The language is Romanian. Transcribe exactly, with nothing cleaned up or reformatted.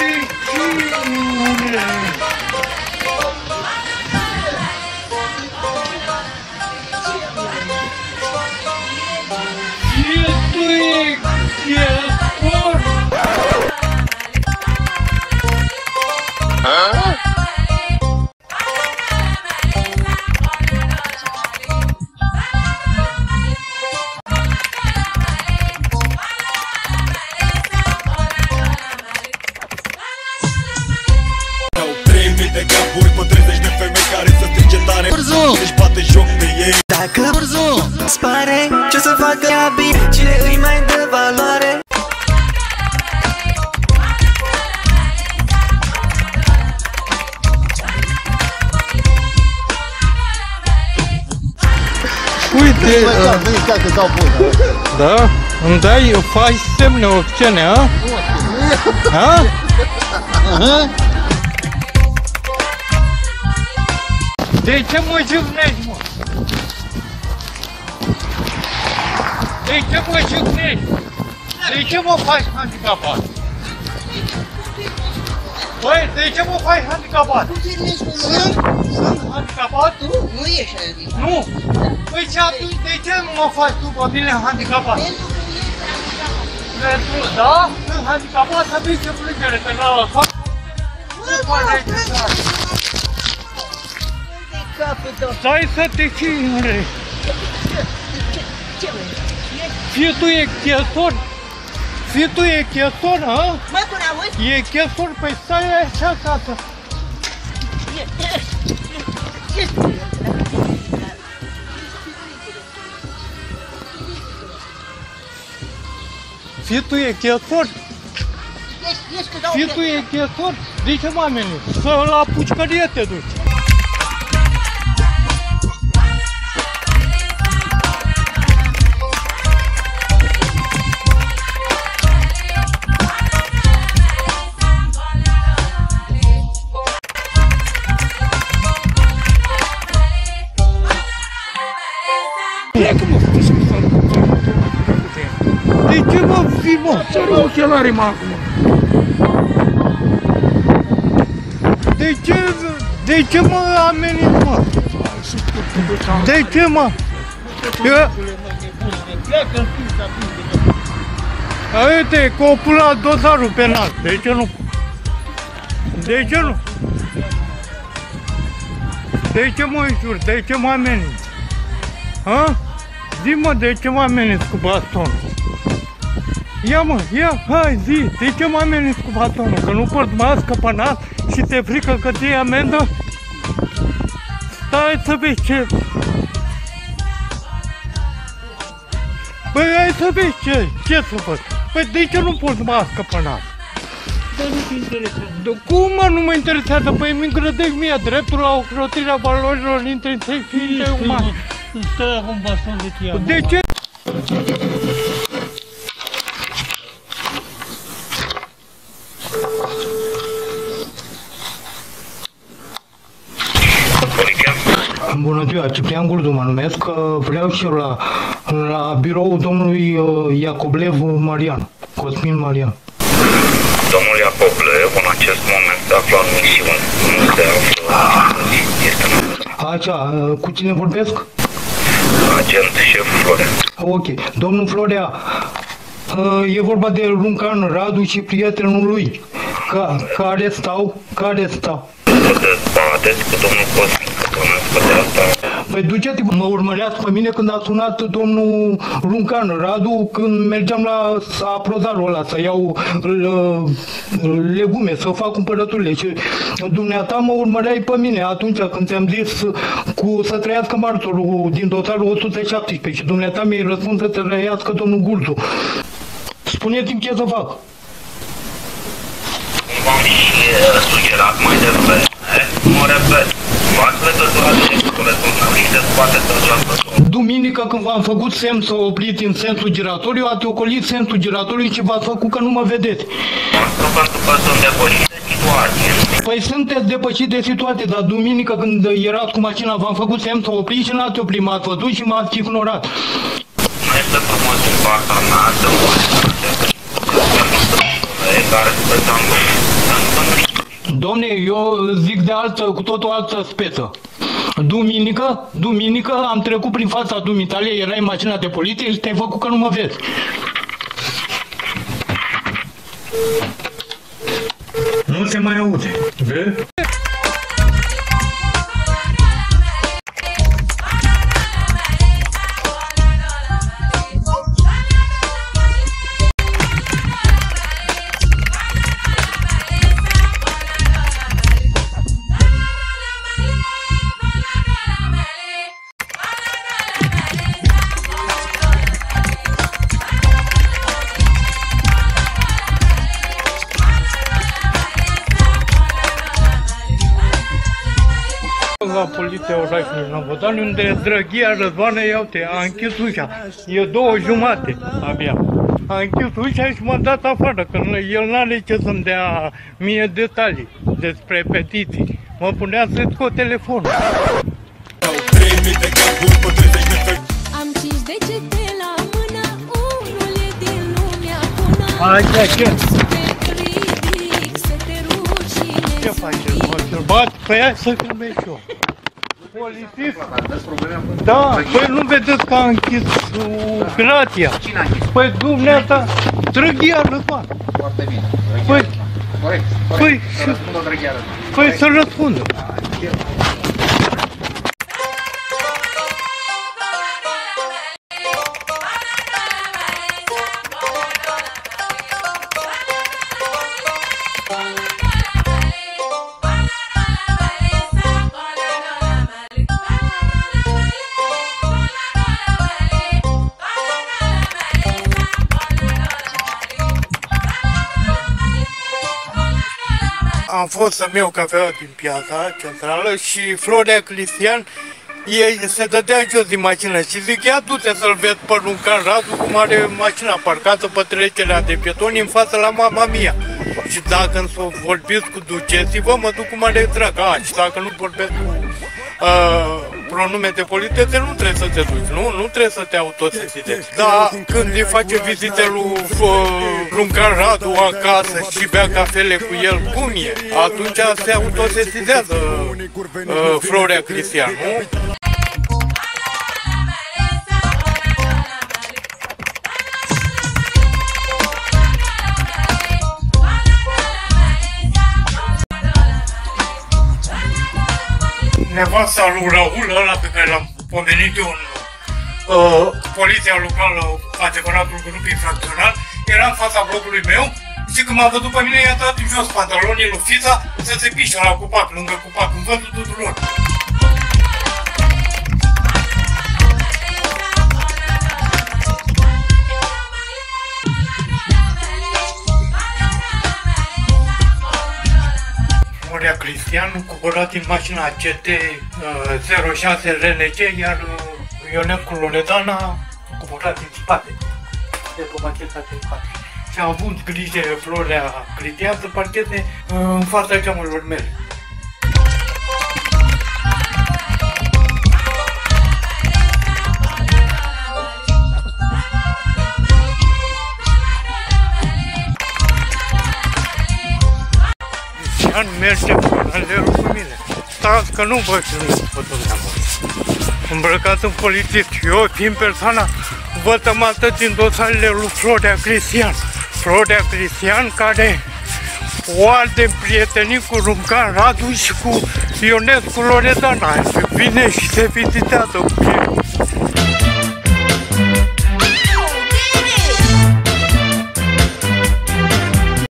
Dacă Burzu spare, ce să facă ea bine? Cine îi mai dă valoare? Uite! Da? Îmi dai, faci semne obscene, a? Ha? Aha. De ce mă jignești, mă? De ce mă jignești? De ce mă faci handicapat? Băi, de ce mă faci handicapat? Sunt, sunt handicapat? Tu nu ești handicapat. Nu! Păi și atunci de ce nu mă faci tu pe mine handicapat? Pentru, da? Sunt handicapat, să vii ce plângere, că la fac... Nu faci necesar. Stai să te chinuri! Fie tu e chestor? Fie tu e chestor, ha? Mă, până auzi? E chestor? Păi stai așa ca să... Fie tu e chestor? Fie tu e chestor? De ce mă ameninți? Să la pușcărie te duci! Plecă-mă, de ce mă fi, mă? Ți-are ochelarii, mă, acum. De ce, de ce mă ameninți, mă? De ce, mă? Uite, că o pun la dosarul penal. De ce nu? De ce nu? De ce mă înjuri? De ce mă ameninți? Ha? Zi-mă, de ce mă ameninți cu bastonul? Ia mă, ia, hai, zi, de ce mă ameninți cu bastonul? Că nu porți mască pe nas și te frică că ți iei amendă? Stai să vezi ce... Păi hai să vezi ce, ce să fac? Păi de ce nu porți mască pe nas? Dar nu te interesează. Cum mă nu mă interesează? Păi mi îngrădești mie dreptul la ocrotirea valorilor intrinseci ființei umane. Stai acum baston de tia. De ce? Bună ziua, Ciprian Gurdu mă numesc, vreau și eu la, la biroul domnului Iacoblev Marian, Cosmin Marian. Domnul Iacoblev în acest moment se află în misiune, nu se află, este în... Așa, cu cine vorbesc? Agent șef Florea. Ok, domnul Florea, e vorba de Runcan Radu și prietenul lui, ca, care stau, care stau. Dezbateți cu domnul Cosmin, că domnul de asta... Păi duceți-vă, mă urmăreați pe mine când a sunat domnul Runcan Radu când mergeam la aprozarul ăla să iau legume, să fac cumpărăturile și dumneata mă urmăreai pe mine atunci când ți-am zis cu să trăiască martorul din dosarul o sută șaptesprezece și dumneata mi-ai răspuns să trăiască domnul Gurdu. Spuneți-mi ce să fac. V-am și sugerat mai devreme, mă repet, v-ați legăturat și cu răspunsul și dezbateți această zonă. Duminică când v-am făcut semn să opriți în sensul giratoriu, ați ocolit sensul giratoriu și v-ați făcut că nu mă vedeți. Asta pentru că sunt depășit de situație. Păi sunteți depășit de situație, dar duminică când erați cu mașina v-am făcut semn să opriți și n-ați oprit, m-ați văzut și m-ați ignorat. Nu este frumos din partea mea să vă care stăteam eu zic de altă, cu totul altă speță. Duminică, duminică am trecut prin fața dumitale, erai în mașina de poliție și te-ai făcut că nu mă vezi. Nu se mai aude, vezi? La poliția orașului Năvodani, unde e Drăghia Răzvane, ia uite, a închis ușa. E două jumate abia. A închis ușa și m-a dat afară, că el n-are ce să-mi dea mie detalii despre petiții. Mă punea să scot telefonul. Am cinci degete la mână, unul e din lumea bună. Așa, ce? Ridic, să te rușine. Ce faceți, mă? Să-l bat pe ea să filmez și eu. Polițist? Da, păi nu vedeți că a închis uh, gratia. Cine a închis? Păi dumneata, Drăghia Răzvan. Foarte bine. Păi, Corect. păi, Să răspundă Drăghia Răzvan. păi să răspundă. Am fost să-mi iau cafea din piața centrală și Florea Cristian ei se dădea jos din mașină și zic, ia du-te să-l vezi pe Luncan Radu cum are mașina parcată pe trecerea de pietoni în față la mama mia. Și dacă îmi s-o vorbiți cu duceți-vă, mă duc cu mare drag. A, și dacă nu vorbesc cu uh, pronume de politețe, nu trebuie să te duci, nu? Nu trebuie să te autosesizezi. Dar când îi face vizite lui uh, Luncan Radu acasă și bea cafele cu el, cum e? Atunci se autosesizează uh, Florea Cristian, nu? Nevasta lui Raul, ăla pe care l-am pomenit eu în uh, poliția locală, adevăratul grup infracțional, era în fața blocului meu și când m-a văzut pe mine, i-a dat jos pantalonii lui Fița să se pișe la cupac, lângă cupac, în văzul tuturor. Florea Cristian, coborat din mașina C T zero șase R N C, iar Ionel Loredana a coborat din spate, de pe mașina din spate. Și a avut grijă Florea Cristian să parcheze în fața geamurilor mele. Cristian merge în cu mine. Stați că nu vă filmez pe dumneavoastră. Îmbrăcat în polițist, eu fiind persoana vătămată din dosarele lui Florea Cristian. Florea Cristian care o arde prietenii cu Luncan Radu și cu Ionescu Loredana. Vine și se vizitează cu ei.